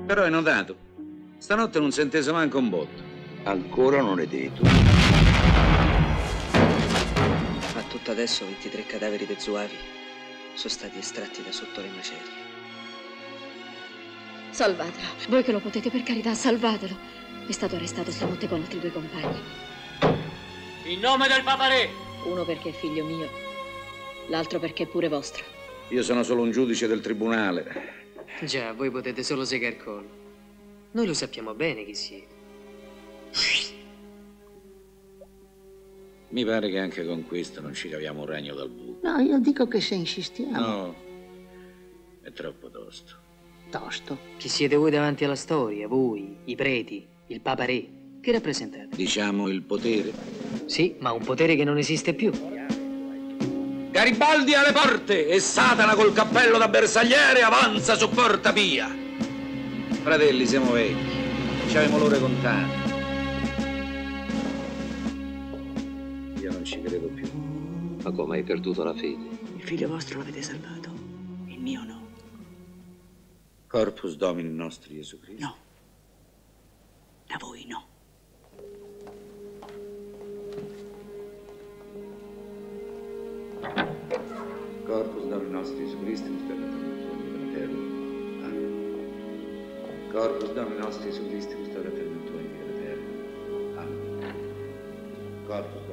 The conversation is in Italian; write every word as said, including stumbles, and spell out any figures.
Però hai notato, stanotte non si è inteso manco un botto. Ancora non è detto. Ma tutto adesso ventitré cadaveri dei Zuavi sono stati estratti da sotto le macerie. Salvatelo. Voi che lo potete, per carità, salvatelo. È stato arrestato stanotte con altri due compagni. In nome del Papa Re! Uno perché è figlio mio, l'altro perché è pure vostro. Io sono solo un giudice del tribunale. Già, voi potete solo segare il collo. Noi lo sappiamo bene chi siete. Mi pare che anche con questo non ci caviamo un ragno dal buco. No, io dico che se insistiamo... No, è troppo tosto. Tosto. Chi siete voi davanti alla storia? Voi, i preti, il Papa Re. Che rappresentate? Diciamo il potere. Sì, ma un potere che non esiste più. Garibaldi alle porte e Satana col cappello da bersagliere avanza su Porta Pia. Fratelli, siamo vecchi, ci avevamo l'ore contate. Io non ci credo più. Ma come hai perduto la fede? Il figlio vostro l'avete salvato, il mio no. Corpus Domini nostri Gesù Cristo. No. Da voi no. Corpus Domini nostri Gesù Cristo, mi spera per terra. Amen. Corpus Domini nostri Gesù Cristo, mi spera per terra. Amen. Corpus